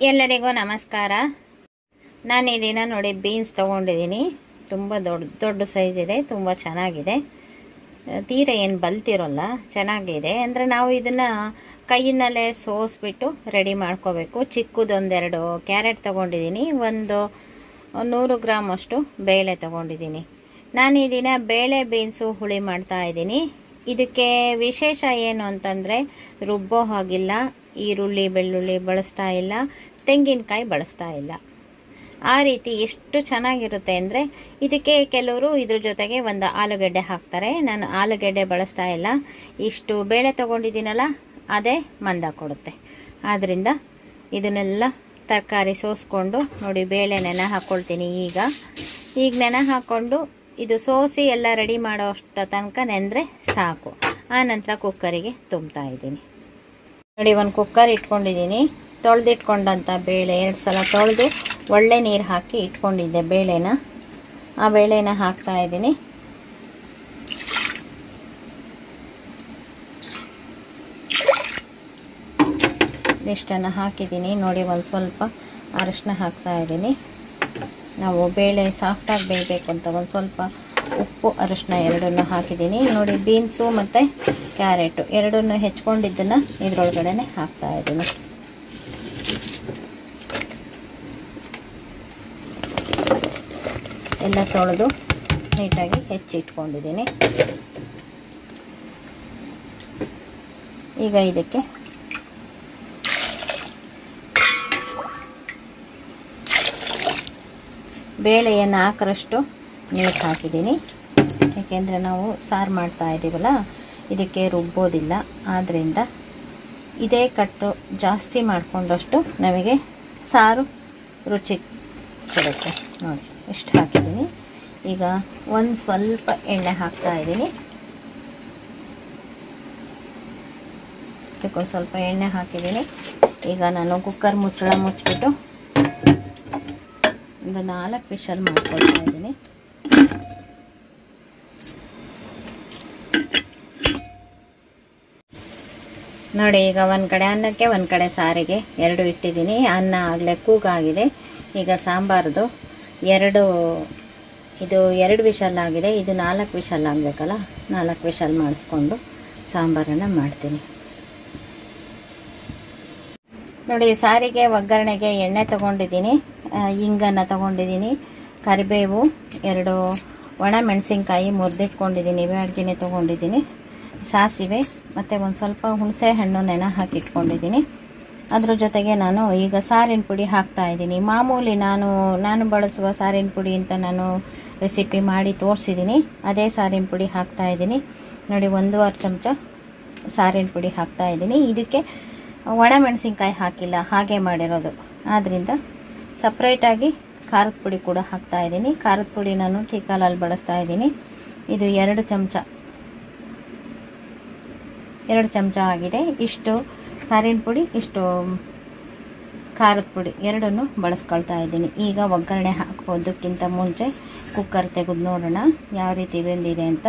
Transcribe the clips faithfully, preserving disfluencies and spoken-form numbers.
ಎಲ್ಲರಿಗೂ ನಮಸ್ಕಾರ. ನಾನು ಈ ದಿನ ನೋಡಿ ಬೀನ್ಸ್ ತೊಗೊಂಡಿದ್ದೀನಿ. ತುಂಬ ದೊಡ್ಡ ದೊಡ್ಡ ಸೈಜ್ ಇದೆ, ತುಂಬ ಚೆನ್ನಾಗಿದೆ. ತೀರ ಏನು ಬಲ್ತಿರೋಲ್ಲ, ಚೆನ್ನಾಗಿದೆ. ಅಂದರೆ ನಾವು ಇದನ್ನು ಕೈಯಿಂದಲೇ ಸೋಸ್ಬಿಟ್ಟು ರೆಡಿ ಮಾಡ್ಕೋಬೇಕು. ಚಿಕ್ಕದೊಂದೆರಡು ಕ್ಯಾರೆಟ್ ತೊಗೊಂಡಿದ್ದೀನಿ, ಒಂದು ನೂರು ಗ್ರಾಮ್ ಅಷ್ಟು ಬೇಳೆ ತೊಗೊಂಡಿದ್ದೀನಿ. ನಾನು ಈ ದಿನ ಬೇಳೆ ಬೀನ್ಸು ಹುಳಿ ಮಾಡ್ತಾ ಇದ್ದೀನಿ. ಇದಕ್ಕೆ ವಿಶೇಷ ಏನು ಅಂತಂದರೆ ರುಬ್ಬೋ ಹಾಗಿಲ್ಲ, ಈರುಳ್ಳಿ ಬೆಳ್ಳುಳ್ಳಿ ಬಳಸ್ತಾ ಇಲ್ಲ, ತೆಂಗಿನಕಾಯಿ ಬಳಸ್ತಾ ಇಲ್ಲ. ಆ ರೀತಿ ಎಷ್ಟು ಚೆನ್ನಾಗಿರುತ್ತೆ ಅಂದರೆ ಇದಕ್ಕೆ ಕೆಲವರು ಇದ್ರ ಜೊತೆಗೆ ಒಂದು ಆಲೂಗಡ್ಡೆ ಹಾಕ್ತಾರೆ. ನಾನು ಆಲೂಗಡ್ಡೆ ಬಳಸ್ತಾ ಇಲ್ಲ. ಇಷ್ಟು ಬೇಳೆ ತೊಗೊಂಡಿದ್ದೀನಲ್ಲ ಅದೇ ಮಂದ ಕೊಡುತ್ತೆ. ಆದ್ದರಿಂದ ಇದನ್ನೆಲ್ಲ ತರಕಾರಿ ಸೋಸ್ಕೊಂಡು ನೋಡಿ ಬೇಳೆ ನೆನೆ ಹಾಕ್ಕೊಳ್ತೀನಿ. ಈಗ ಈಗ ನೆನೆ ಹಾಕ್ಕೊಂಡು ಇದು ಸೋಸಿ ಎಲ್ಲ ರೆಡಿ ಮಾಡೋ ಅಷ್ಟು ತನಕ ನೆಂದರೆ ಸಾಕು. ಆ ನಂತರ ಕುಕ್ಕರಿಗೆ ತುಂಬ್ತಾ ಇದ್ದೀನಿ. ನೋಡಿ ಒಂದು ಕುಕ್ಕರ್ ಇಟ್ಕೊಂಡಿದ್ದೀನಿ. ತೊಳೆದಿಟ್ಕೊಂಡಂಥ ಬೇಳೆ ಎರಡು ಸಲ ತೊಳೆದು ಒಳ್ಳೆ ನೀರು ಹಾಕಿ ಇಟ್ಕೊಂಡಿದ್ದೆ ಬೇಳೆನ. ಆ ಬೇಳೆನ ಹಾಕ್ತಾ ಇದ್ದೀನಿ. ಇಷ್ಟನ್ನು ಹಾಕಿದ್ದೀನಿ. ನೋಡಿ ಒಂದು ಸ್ವಲ್ಪ ಅರಿಶಿನ ಹಾಕ್ತಾ ಇದ್ದೀನಿ. ನಾವು ಬೇಳೆ ಸಾಫ್ಟಾಗಿ ಬೇಯಬೇಕು ಅಂತ ಒಂದು ಸ್ವಲ್ಪ ಉಪ್ಪು ಅರಿಶಿನ ಎರಡನ್ನು ಹಾಕಿದ್ದೀನಿ. ನೋಡಿ ಬೀನ್ಸು ಮತ್ತು ಕ್ಯಾರೆಟು ಎರಡನ್ನು ಹೆಚ್ಕೊಂಡಿದ್ದನ್ನು ಇದರೊಳಗಡೆ ಹಾಕ್ತಾ ಇದ್ದೀನಿ. ಎಲ್ಲ ತೊಳೆದು ನೀಟಾಗಿ ಹೆಚ್ಚಿಟ್ಕೊಂಡಿದ್ದೀನಿ. ಈಗ ಇದಕ್ಕೆ ಬೇಳೆಯ ನಾಲ್ಕರಷ್ಟು ನೀರು ಹಾಕಿದ್ದೀನಿ. ಏಕೆಂದರೆ ನಾವು ಸಾರು ಮಾಡ್ತಾ ಇದ್ದೀವಲ್ಲ, ಇದಕ್ಕೆ ರುಬ್ಬೋದಿಲ್ಲ. ಆದ್ದರಿಂದ ಇದೇ ಕಟ್ಟು ಜಾಸ್ತಿ ಮಾಡಿಕೊಂಡಷ್ಟು ನಮಗೆ ಸಾರು ರುಚಿ ಕೊಡುತ್ತೆ. ನೋಡಿ ಎಷ್ಟು ಹಾಕಿದ್ದೀನಿ. ಈಗ ಒಂದು ಸ್ವಲ್ಪ ಎಣ್ಣೆ ಹಾಕ್ತಾ ಇದ್ದೀನಿ. ಇದಕ್ಕೊಂದು ಸ್ವಲ್ಪ ಎಣ್ಣೆ ಹಾಕಿದ್ದೀನಿ. ಈಗ ನಾನು ಕುಕ್ಕರ್ ಮುಚ್ಚಳ ಮುಚ್ಚಿಬಿಟ್ಟು ಒಂದು ನಾಲ್ಕು ವಿಷಲ್ ಮಾಡ್ಕೊಳ್ತಾ ಇದ್ದೀನಿ. ನೋಡಿ ಈಗ ಒಂದು ಕಡೆ ಅನ್ನಕ್ಕೆ ಒಂದು ಕಡೆ ಸಾರಿಗೆ ಎರಡು ಇಟ್ಟಿದ್ದೀನಿ. ಅನ್ನ ಆಗಲೇ ಕೂಗಾಗಿದೆ. ಈಗ ಸಾಂಬಾರ್ದು ಎರಡು ಇದು ಎರಡು ವಿಷಲ್ ಆಗಿದೆ. ಇದು ನಾಲ್ಕು ವಿಷಲ್ ಆಗಬೇಕಲ್ಲ, ನಾಲ್ಕು ವಿಷಲ್ ಮಾಡಿಸ್ಕೊಂಡು ಸಾಂಬಾರನ್ನು ಮಾಡ್ತೀನಿ. ನೋಡಿ ಸಾರಿಗೆ ಒಗ್ಗರಣೆಗೆ ಎಣ್ಣೆ ತೊಗೊಂಡಿದ್ದೀನಿ, ಇಂಗನ್ನು ತೊಗೊಂಡಿದ್ದೀನಿ, ಕರಿಬೇವು, ಎರಡು ಒಣ ಮೆಣಸಿನ್ಕಾಯಿ ಮುರಿದಿಟ್ಕೊಂಡಿದ್ದೀನಿ, ಬ್ಯಾಡ್ಗೆನೆ ತೊಗೊಂಡಿದ್ದೀನಿ, ಸಾಸಿವೆ ಮತ್ತು ಒಂದು ಸ್ವಲ್ಪ ಹುಣಸೆ ಹಣ್ಣು ನೆನೆ ಹಾಕಿಟ್ಕೊಂಡಿದ್ದೀನಿ. ಅದ್ರ ಜೊತೆಗೆ ನಾನು ಈಗ ಸಾರಿನ ಪುಡಿ ಹಾಕ್ತಾ ಇದ್ದೀನಿ. ಮಾಮೂಲಿ ನಾನು ನಾನು ಬಳಸುವ ಸಾರಿನ ಪುಡಿ ಅಂತ ನಾನು ರೆಸಿಪಿ ಮಾಡಿ ತೋರಿಸಿದ್ದೀನಿ. ಅದೇ ಸಾರಿನ ಪುಡಿ ಹಾಕ್ತಾ ಇದ್ದೀನಿ. ನೋಡಿ ಒಂದೂವರೆ ಚಮಚ ಸಾರಿನ ಪುಡಿ ಹಾಕ್ತಾ ಇದ್ದೀನಿ. ಇದಕ್ಕೆ ಒಣ ಮೆಣಸಿನ್ಕಾಯಿ ಹಾಕಿಲ್ಲ, ಹಾಗೆ ಮಾಡಿರೋದು. ಆದ್ದರಿಂದ ಸಪ್ರೇಟಾಗಿ ಖಾರದ ಪುಡಿ ಕೂಡ ಹಾಕ್ತಾ ಇದ್ದೀನಿ. ಖಾರದ ಪುಡಿ ನಾನು ತಿಕ್ಕಾಲಲ್ಲಿ ಬಳಸ್ತಾ ಇದ್ದೀನಿ. ಇದು ಎರಡು ಚಮಚ ಎರಡು ಚಮಚ ಆಗಿದೆ. ಇಷ್ಟು ಸಾರಿನ ಪುಡಿ, ಇಷ್ಟು ಖಾರದ ಪುಡಿ ಎರಡನ್ನು ಬಳಸ್ಕೊಳ್ತಾ ಇದ್ದೀನಿ. ಈಗ ಒಗ್ಗರಣೆ ಹಾಕೋದಕ್ಕಿಂತ ಮುಂಚೆ ಕುಕ್ಕರ್ ತೆಗೆದು ನೋಡೋಣ ಯಾವ ರೀತಿ ಬೆಂದಿದೆ ಅಂತ.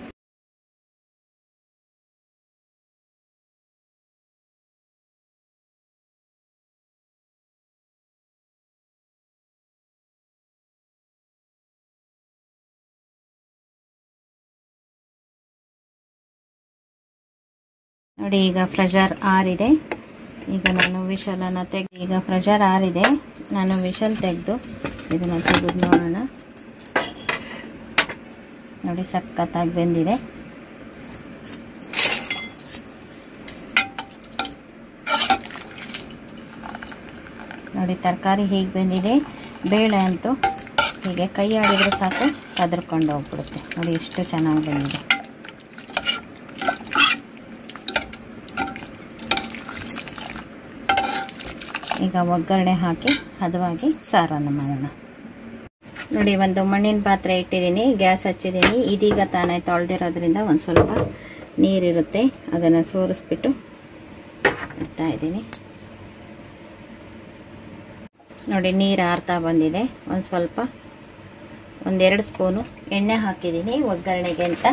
ನೋಡಿ ಈಗ ಪ್ರೆಷರ್ ಆರಿದೆ. ಈಗ ನಾನು ವಿಷಲನ್ನು ತೆಗೆದು ಈಗ ಪ್ರೆಷರ್ ಆರಿದೆ. ನಾನು ವಿಷಲ್ ತೆಗೆದು ಇದನ್ನು ತೆಗೆದು ನೋಡೋಣ. ನೋಡಿ ಸಖತ್ತಾಗಿ ಬೆಂದಿದೆ. ನೋಡಿ ತರಕಾರಿ ಹೀಗೆ ಬೆಂದಿದೆ. ಬೇಳೆ ಅಂತೂ ಹೀಗೆ ಕೈ ಆಡಿದ್ರೆ ಸಾಕು ಕದರ್ಕೊಂಡು ಹೋಗ್ಬಿಡುತ್ತೆ. ನೋಡಿ ಎಷ್ಟು ಚೆನ್ನಾಗಿ ಬಂದಿದೆ. ಈಗ ಒಗ್ಗರಣೆ ಹಾಕಿ ಹದವಾಗಿ ಸಾರನ್ನು ಮಾಡೋಣ. ನೋಡಿ ಒಂದು ಮಣ್ಣಿನ ಪಾತ್ರೆ ಇಟ್ಟಿದ್ದೀನಿ, ಗ್ಯಾಸ್ ಹಚ್ಚಿದ್ದೀನಿ. ಇದೀಗ ತಾನೇ ತೊಳೆದಿರೋದ್ರಿಂದ ಒಂದು ಸ್ವಲ್ಪ ನೀರಿರುತ್ತೆ, ಅದನ್ನು ಸೋರಿಸ್ಬಿಟ್ಟು ಇಡ್ತಾ ಇದ್ದೀನಿ. ನೋಡಿ ನೀರು ಆರ್ತಾ ಬಂದಿದೆ. ಒಂದು ಸ್ವಲ್ಪ ಒಂದೆರಡು ಸ್ಪೂನು ಎಣ್ಣೆ ಹಾಕಿದ್ದೀನಿ ಒಗ್ಗರಣೆಗೆ ಅಂತ.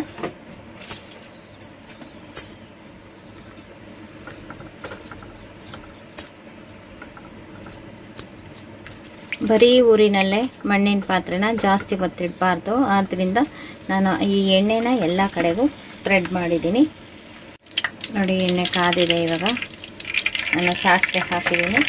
ಬರೀ ಊರಿನಲ್ಲೇ ಮಣ್ಣಿನ ಪಾತ್ರೆನ ಜಾಸ್ತಿ ಗೊತ್ತಿಡಬಾರ್ದು. ಆದ್ದರಿಂದ ನಾನು ಈ ಎಣ್ಣೆನ ಎಲ್ಲ ಕಡೆಗೂ ಸ್ಪ್ರೆಡ್ ಮಾಡಿದ್ದೀನಿ. ನೋಡಿ ಎಣ್ಣೆ ಕಾದಿದೆ. ಇವಾಗ ನಾನು ಸಾಸಿವೆ ಹಾಕಿದ್ದೀನಿ.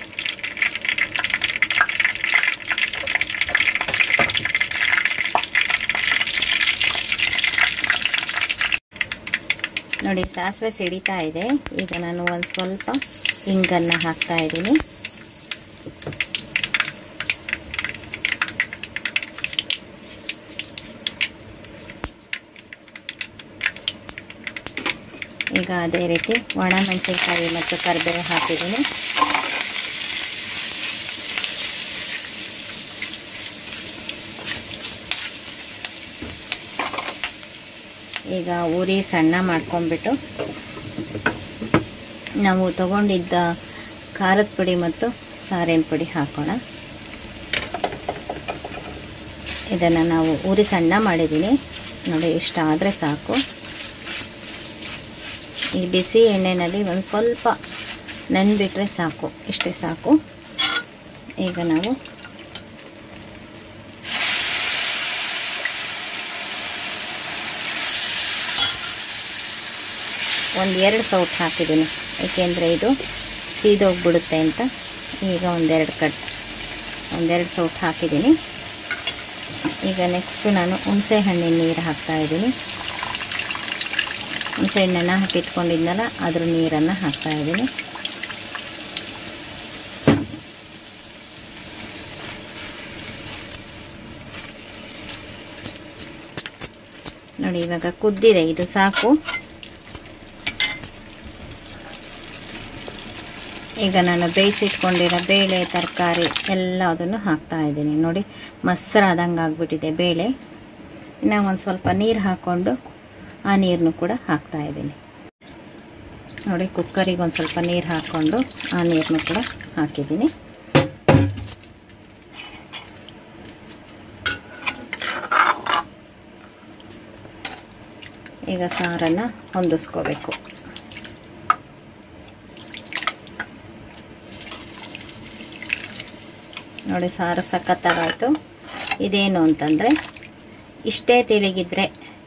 ನೋಡಿ ಸಾಸಿವೆ ಸಿಡಿತಾ ಇದೆ. ಈಗ ನಾನು ಒಂದು ಸ್ವಲ್ಪ ಹಿಂಗನ್ನು ಹಾಕ್ತಾ ಇದ್ದೀನಿ. ಈಗ ಅದೇ ರೀತಿ ಒಣ ಮೆಣಸಿನಕಾಯಿ ಮತ್ತು ಕರಿಬೇವು ಹಾಕಿದ್ದೀನಿ. ಈಗ ಉರಿ ಸಣ್ಣ ಮಾಡ್ಕೊಂಡ್ಬಿಟ್ಟು ನಾವು ತಗೊಂಡಿದ್ದ ಖಾರದ ಪುಡಿ ಮತ್ತು ಸಾರಿನ ಪುಡಿ ಹಾಕೋಣ. ಇದನ್ನು ನಾವು ಉರಿ ಸಣ್ಣ ಮಾಡಿದ್ದೀನಿ ನೋಡಿ. ಇಷ್ಟ ಆದರೆ ಸಾಕು. ಈ ಬಿಸಿ ಎಣ್ಣೆಯಲ್ಲಿ ಒಂದು ಸ್ವಲ್ಪ ನೆನೆಬಿಟ್ರೆ ಸಾಕು. ಇಷ್ಟೇ ಸಾಕು. ಈಗ ನಾವು ಒಂದು ಎರಡು ಸೌಟ್ ಹಾಕಿದ್ದೀನಿ, ಏಕೆಂದರೆ ಇದು ಸೀದೋಗ್ಬಿಡುತ್ತೆ ಅಂತ. ಈಗ ಒಂದೆರಡು ಕಟ್ ಒಂದೆರಡು ಸೌಟ್ ಹಾಕಿದ್ದೀನಿ. ಈಗ ನೆಕ್ಸ್ಟು ನಾನು ಹುಣಸೆ ಹಣ್ಣಿನ ನೀರು ಹಾಕ್ತಾಯಿದ್ದೀನಿ. ಹುಣಸೆ ಹಣ್ಣನ್ನು ಹಾಕಿಟ್ಕೊಂಡಿದ್ನಲ್ಲ ಅದ್ರ ನೀರನ್ನು ಹಾಕ್ತಾಯಿದ್ದೀನಿ. ನೋಡಿ ಇವಾಗ ಕುದ್ದಿದೆ, ಇದು ಸಾಕು. ಈಗ ನಾನು ಬೇಯಿಸಿಟ್ಕೊಂಡಿರೋ ಬೇಳೆ ತರಕಾರಿ ಎಲ್ಲದನ್ನು ಹಾಕ್ತಾ ಇದ್ದೀನಿ. ನೋಡಿ ಮೊಸರಾದಂಗೆ ಆಗ್ಬಿಟ್ಟಿದೆ ಬೇಳೆ. ಇನ್ನು ಒಂದು ಸ್ವಲ್ಪ ನೀರು ಹಾಕ್ಕೊಂಡು ಆ ನೀರನ್ನು ಕೂಡ ಹಾಕ್ತಾ ಇದ್ದೀನಿ. ನೋಡಿ ಕುಕ್ಕರಿಗೆ ಒಂದು ಸ್ವಲ್ಪ ನೀರು ಹಾಕ್ಕೊಂಡು ಆ ನೀರನ್ನು ಕೂಡ ಹಾಕಿದ್ದೀನಿ. ಈಗ ಸಾರನ್ನು ಹೊಂದಿಸ್ಕೋಬೇಕು. ನೋಡಿ ಸಾರು ಸಖತ್ತಾಗಾಯಿತು. ಇದೇನು ಅಂತಂದರೆ ಇಷ್ಟೇ ತಿಳಿಗಿದ್ರೆ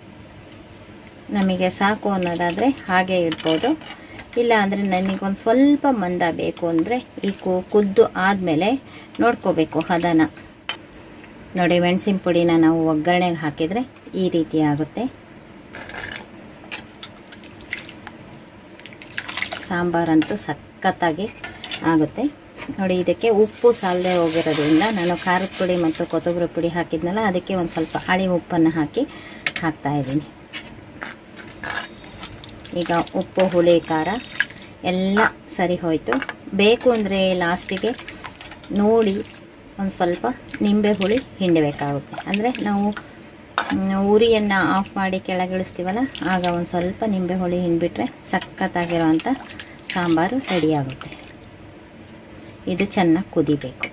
ನಮಗೆ ಸಾಕು ಅನ್ನೋದಾದರೆ ಹಾಗೆ ಇಡ್ಬೋದು. ಇಲ್ಲ ಅಂದರೆ ನನಗೊಂದು ಸ್ವಲ್ಪ ಮಂದ ಬೇಕು ಅಂದರೆ ಈ ಕುದ್ದು ಆದಮೇಲೆ ನೋಡ್ಕೋಬೇಕು ಹದನ. ನೋಡಿ ಮೆಣಸಿನ ಪುಡಿನ ನಾವು ಒಗ್ಗರಣೆಗೆ ಹಾಕಿದರೆ ಈ ರೀತಿ ಆಗುತ್ತೆ. ಸಾಂಬಾರಂತೂ ಸಖತ್ತಾಗಿ ಆಗುತ್ತೆ. ನೋಡಿ ಇದಕ್ಕೆ ಉಪ್ಪು ಸಾಲದೆ ಹೋಗಿರೋದ್ರಿಂದ ನಾನು ಖಾರದ ಪುಡಿ ಮತ್ತು ಕೊತ್ತಂಬರಿ ಪುಡಿ ಹಾಕಿದ್ನಲ್ಲ ಅದಕ್ಕೆ ಒಂದು ಸ್ವಲ್ಪ ಹಳಿ ಉಪ್ಪನ್ನು ಹಾಕಿ ಹಾಕ್ತಾ ಇದ್ದೀನಿ. ಈಗ ಉಪ್ಪು ಹುಳಿ ಖಾರ ಎಲ್ಲ ಸರಿ ಹೋಯಿತು. ಬೇಕು ಅಂದರೆ ಲಾಸ್ಟಿಗೆ ನೋಡಿ ಒಂದು ಸ್ವಲ್ಪ ನಿಂಬೆ ಹುಳಿ ಹಿಂಡಬೇಕಾಗುತ್ತೆ. ಅಂದರೆ ನಾವು ಉರಿಯನ್ನು ಆಫ್ ಮಾಡಿ ಕೆಳಗಿಳಿಸ್ತೀವಲ್ಲ ಆಗ ಒಂದು ಸ್ವಲ್ಪ ನಿಂಬೆ ಹುಳಿ ಹಿಂಡ್ಬಿಟ್ರೆ ಸಖತ್ತಾಗಿರೋವಂಥ ಸಾಂಬಾರು ರೆಡಿಯಾಗುತ್ತೆ. ಇದು ಚೆನ್ನಾಗಿ ಕುದಿಬೇಕು.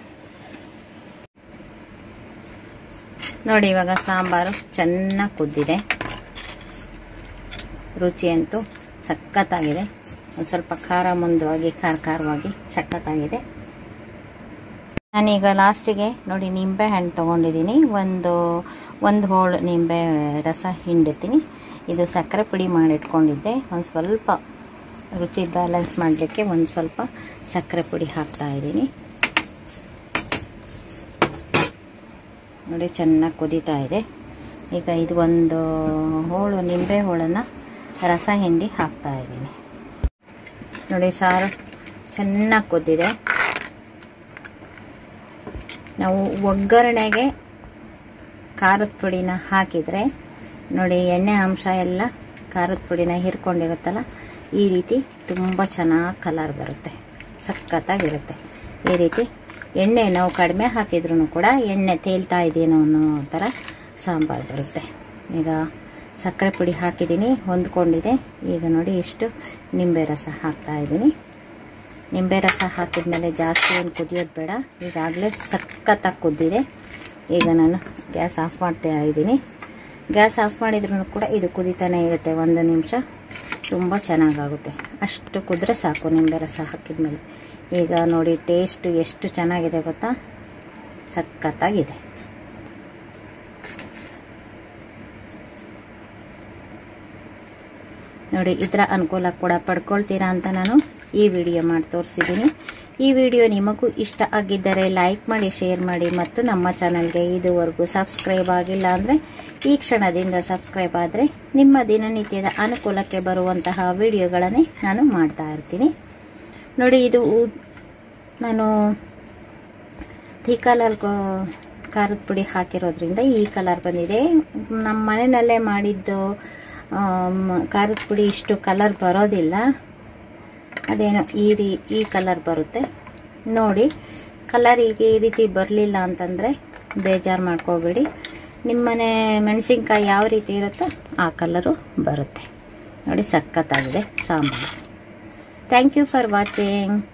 ನೋಡಿ ಇವಾಗ ಸಾಂಬಾರು ಚೆನ್ನಾಗಿ ಕುದ್ದಿದೆ. ರುಚಿ ಅಂತೂ ಸಖತ್ತಾಗಿದೆ. ಒಂದು ಸ್ವಲ್ಪ ಖಾರ ಮುಂದವಾಗಿ ಖಾರ ಖಾರವಾಗಿ ಸಖತ್ತಾಗಿದೆ. ನಾನೀಗ ಲಾಸ್ಟಿಗೆ ನೋಡಿ ನಿಂಬೆ ಹಣ್ಣು ತೊಗೊಂಡಿದ್ದೀನಿ. ಒಂದು ಒಂದು ಹೋಳು ನಿಂಬೆ ರಸ ಹಿಂಡುತ್ತೀನಿ. ಇದು ಸಕ್ಕರೆ ಪುಡಿ ಮಾಡಿಟ್ಕೊಂಡಿದ್ದೆ. ಒಂದು ಸ್ವಲ್ಪ ರುಚಿ ಬ್ಯಾಲೆನ್ಸ್ ಮಾಡಲಿಕ್ಕೆ ಒಂದು ಸ್ವಲ್ಪ ಸಕ್ಕರೆ ಪುಡಿ ಹಾಕ್ತಾ ಇದ್ದೀನಿ. ನೋಡಿ ಚೆನ್ನಾಗಿ ಕುದೀತಾ ಇದೆ. ಈಗ ಇದು ಒಂದು ಹೋಳು ನಿಂಬೆ ಹೋಳನ್ನು ರಸ ಹಿಂಡಿ ಹಾಕ್ತಾ ಇದ್ದೀನಿ. ನೋಡಿ ಸಾರು ಚೆನ್ನಾಗಿ ಕುದ್ದಿದೆ. ನಾವು ಒಗ್ಗರಣೆಗೆ ಖಾರದ ಪುಡಿನ ಹಾಕಿದರೆ ನೋಡಿ ಎಣ್ಣೆ ಅಂಶ ಎಲ್ಲ ಖಾರದ ಪುಡಿನ ಹೀರ್ಕೊಂಡಿರುತ್ತಲ್ಲ ಈ ರೀತಿ ತುಂಬ ಚೆನ್ನಾಗಿ ಕಲರ್ ಬರುತ್ತೆ, ಸಖತ್ತಾಗಿರುತ್ತೆ. ಈ ರೀತಿ ಎಣ್ಣೆ ನಾವು ಕಡಿಮೆ ಹಾಕಿದ್ರೂ ಕೂಡ ಎಣ್ಣೆ ತೇಲ್ತಾ ಇದೆಯೇನೋ ಅನ್ನೋ ಥರ ಸಾಂಬಾರು ಬರುತ್ತೆ. ಈಗ ಸಕ್ಕರೆ ಪುಡಿ ಹಾಕಿದ್ದೀನಿ, ಹೊಂದ್ಕೊಂಡಿದೆ. ಈಗ ನೋಡಿ ಇಷ್ಟು ನಿಂಬೆ ರಸ ಹಾಕ್ತಾ ಇದ್ದೀನಿ. ನಿಂಬೆ ರಸ ಹಾಕಿದ ಮೇಲೆ ಜಾಸ್ತಿ ಏನು ಕುದಿಯೋದು ಬೇಡ. ಈಗಾಗಲೇ ಸಖತ್ತಾಗಿ ಕುದ್ದಿದೆ. ಈಗ ನಾನು ಗ್ಯಾಸ್ ಆಫ್ ಮಾಡ್ತಾ ಇದ್ದೀನಿ. ಗ್ಯಾಸ್ ಆಫ್ ಮಾಡಿದ್ರೂ ಕೂಡ ಇದು ಕುದಿತಾನೆ ಇರುತ್ತೆ ಒಂದು ನಿಮಿಷ. ತುಂಬ ಚೆನ್ನಾಗಾಗುತ್ತೆ. ಅಷ್ಟು ಕುದ್ರೆ ಸಾಕು ನಿಂಬೆ ರಸ ಹಾಕಿದ ಮೇಲೆ. ಈಗ ನೋಡಿ ಟೇಸ್ಟು ಎಷ್ಟು ಚೆನ್ನಾಗಿದೆ ಗೊತ್ತಾ. ಸಖತ್ತಾಗಿದೆ. ನೋಡಿ, ಇದರ ಅನುಕೂಲ ಕೂಡ ಪಡ್ಕೊಳ್ತೀರಾ ಅಂತ ನಾನು ಈ ವಿಡಿಯೋ ಮಾಡಿ ತೋರಿಸಿದ್ದೀನಿ. ಈ ವಿಡಿಯೋ ನಿಮಗೂ ಇಷ್ಟ ಆಗಿದ್ದರೆ ಲೈಕ್ ಮಾಡಿ, ಶೇರ್ ಮಾಡಿ ಮತ್ತು ನಮ್ಮ ಚಾನಲ್ಗೆ ಇದುವರೆಗೂ ಸಬ್ಸ್ಕ್ರೈಬ್ ಆಗಿಲ್ಲ ಅಂದರೆ ಈ ಕ್ಷಣದಿಂದ ಸಬ್ಸ್ಕ್ರೈಬ್ ಆದರೆ ನಿಮ್ಮ ದಿನನಿತ್ಯದ ಅನುಕೂಲಕ್ಕೆ ಬರುವಂತಹ ವಿಡಿಯೋಗಳನ್ನೇ ನಾನು ಮಾಡ್ತಾ ಇರ್ತೀನಿ. ನೋಡಿ, ಇದು ನಾನು ಈ ಕಲರ್ ಖಾರದ ಪುಡಿ ಹಾಕಿರೋದ್ರಿಂದ ಈ ಕಲರ್ ಬಂದಿದೆ. ನಮ್ಮ ಮನೆಯಲ್ಲೇ ಮಾಡಿದ್ದು ಖಾರದ ಪುಡಿ ಇಷ್ಟು ಕಲರ್ ಬರೋದಿಲ್ಲ, ಅದೇನೋ ಈ ರೀ ಈ ಕಲರ್ ಬರುತ್ತೆ. ನೋಡಿ, ಕಲರ್ ಈಗ ಈ ರೀತಿ ಬರಲಿಲ್ಲ ಅಂತಂದರೆ ಬೇಜಾರು ಮಾಡ್ಕೋಬೇಡಿ. ನಿಮ್ಮನೆ ಮೆಣಸಿನ್ಕಾಯಿ ಯಾವ ರೀತಿ ಇರುತ್ತೋ ಆ ಕಲರು ಬರುತ್ತೆ. ನೋಡಿ, ಸಖತ್ತಾಗಿದೆ sambar. Thank you for watching.